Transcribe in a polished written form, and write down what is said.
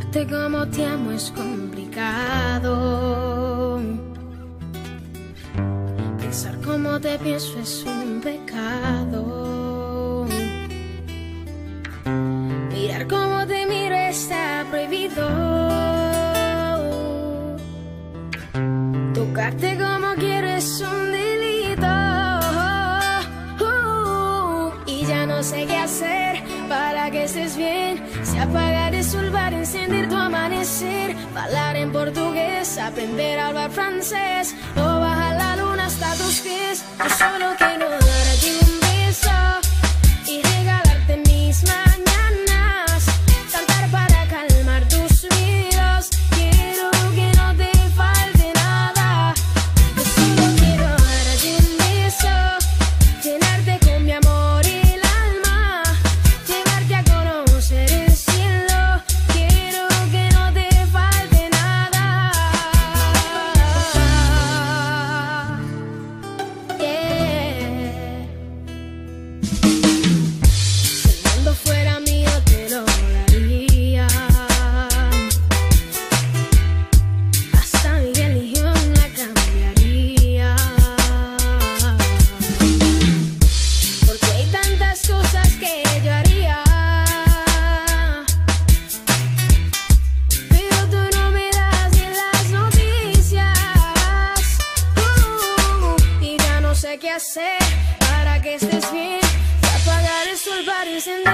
Tocarte como te amo es complicado. Pensar como te pienso es un pecado. Mirar como te miro está prohibido. Tocarte como quiero es un delito. Y ya no sé qué hacer para que estés bien. Si apagar el sol para encender tu amanecer. Hablar en portugués, aprender a hablar francés. O bajar la luna hasta tus pies. Yo solo quiero darte un beso y regalarte mis mañanas. Cantar para calmar tus miedos. Quiero que no te falte nada. Yo solo quiero darte un beso, llenarte con mi amor el alma, llevarte a conocer el cielo. Quiero que no te falte nada. Yeah. Si el mundo fuera mío te lo daría. Hasta mi religión la cambiaría. Porque hay tantas cosas que yo haría, pero tú no me das ni las noticias. Y ya no sé qué hacer para que estés bien. Si apagar el sol para encender